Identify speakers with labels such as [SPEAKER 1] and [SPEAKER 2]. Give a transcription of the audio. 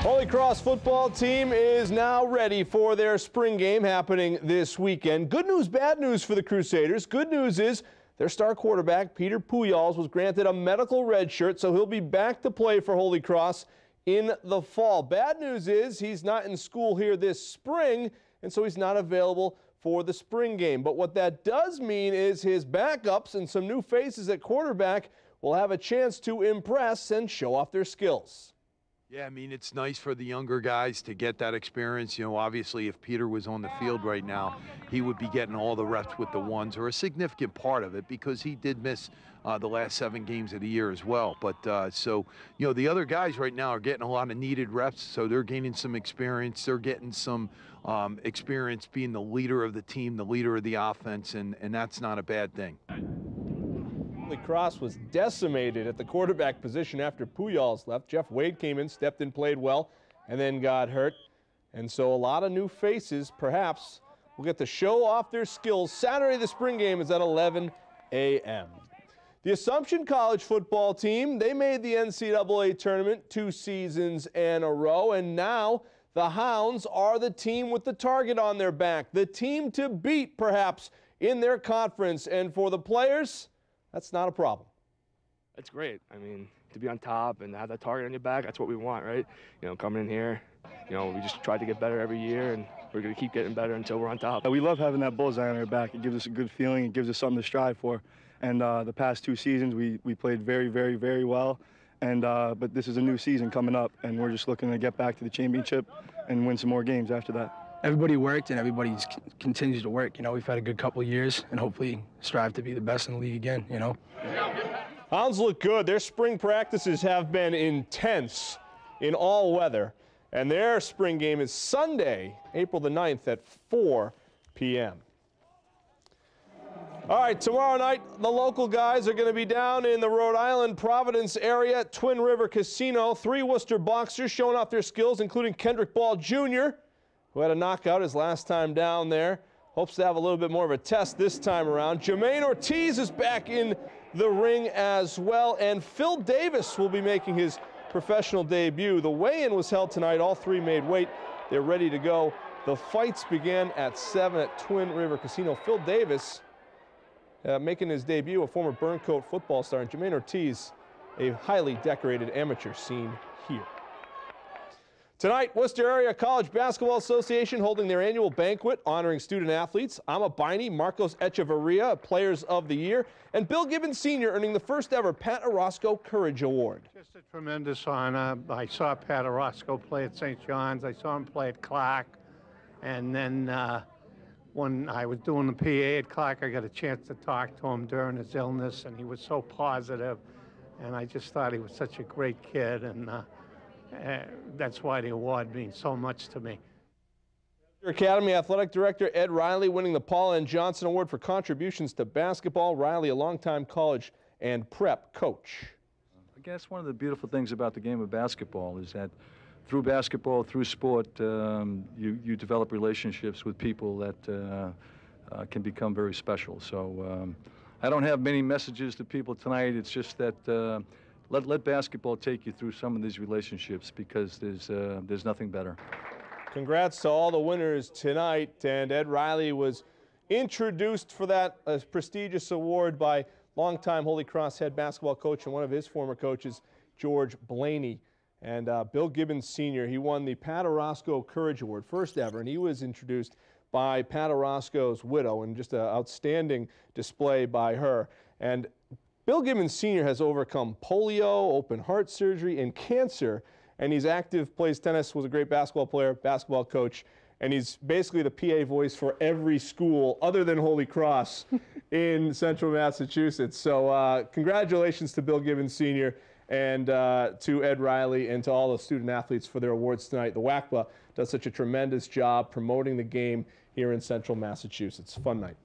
[SPEAKER 1] Holy Cross football team is now ready for their spring game happening this weekend. Good news, bad news for the Crusaders. Good news is their star quarterback, Peter Pujols, was granted a medical red shirt, so he'll be back to play for Holy Cross in the fall. Bad news is he's not in school here this spring, and so he's not available for the spring game. But what that does mean is his backups and some new faces at quarterback will have a chance to impress and show off their skills.
[SPEAKER 2] Yeah, I mean, it's nice for the younger guys to get that experience. You know, obviously, if Peter was on the field right now, he would be getting all the reps with the ones, or a significant part of it, because he did miss the last 7 games of the year as well. But so, you know, the other guys right now are getting a lot of needed reps, so they're gaining some experience. They're getting some experience being the leader of the team, the leader of the offense, and that's not a bad thing.
[SPEAKER 1] Holy Cross was decimated at the quarterback position after Pujols left. Jeff Wade came in, stepped in, played well, and then got hurt. And so a lot of new faces, perhaps, will get to show off their skills. Saturday, the spring game is at 11 a.m. The Assumption College football team, they made the NCAA tournament 2 seasons in a row, and now the Hounds are the team with the target on their back, the team to beat, perhaps, in their conference. And for the players, that's not a problem.
[SPEAKER 3] It's great. I mean, to be on top and have that target on your back, that's what we want, right? You know, coming in here, you know, we just try to get better every year, and we're going to keep getting better until we're on top.
[SPEAKER 4] We love having that bullseye on our back. It gives us a good feeling. It gives us something to strive for. And the past 2 seasons, we played very, very, very well. And but this is a new season coming up, and we're just looking to get back to the championship and win some more games after that.
[SPEAKER 5] Everybody worked, and everybody continues to work. You know, we've had a good couple of years, and hopefully strive to be the best in the league again, you know.
[SPEAKER 1] Hounds look good. Their spring practices have been intense in all weather, and their spring game is Sunday, April the 9th at 4 p.m. All right, tomorrow night, the local guys are going to be down in the Rhode Island, Providence area at Twin River Casino. 3 Worcester boxers showing off their skills, including Kendrick Ball Jr., who had a knockout his last time down there. Hopes to have a little bit more of a test this time around. Jermaine Ortiz is back in the ring as well, and Phil Davis will be making his professional debut. The weigh-in was held tonight. All 3 made weight. They're ready to go. The fights began at 7 at Twin River Casino. Phil Davis making his debut, a former Burncoat football star, and Jermaine Ortiz, a highly decorated amateur scene here. Tonight, Worcester Area College Basketball Association holding their annual banquet honoring student athletes. Ama Biney, Marcos Echeverria, Players of the Year, and Bill Gibbons Sr. earning the first ever Pat Orozco Courage Award.
[SPEAKER 6] Just a tremendous honor. I saw Pat Orozco play at St. John's. I saw him play at Clark. And then when I was doing the PA at Clark, I got a chance to talk to him during his illness, and he was so positive. And I just thought he was such a great kid, and that's why the award means so much to me.
[SPEAKER 1] Academy Athletic Director Ed Riley winning the Paul N. Johnson Award for contributions to basketball. Riley, a longtime college and prep coach.
[SPEAKER 7] I guess one of the beautiful things about the game of basketball is that through basketball, through sport, you develop relationships with people that can become very special. So I don't have many messages to people tonight. It's just that let basketball take you through some of these relationships, because there's nothing better.
[SPEAKER 1] Congrats to all the winners tonight, and Ed Riley was introduced for that prestigious award by longtime Holy Cross head basketball coach and one of his former coaches, George Blaney. And Bill Gibbons Sr., he won the Pat Orozco Courage Award, first ever, and he was introduced by Pat Orozco's widow, and just an outstanding display by her. And Bill Gibbons Sr. has overcome polio, open heart surgery, and cancer, and he's active, plays tennis, was a great basketball player, basketball coach, and he's basically the PA voice for every school other than Holy Cross in central Massachusetts. So congratulations to Bill Gibbons Sr. and to Ed Riley and to all the student athletes for their awards tonight. The WACBA does such a tremendous job promoting the game here in central Massachusetts. Fun night.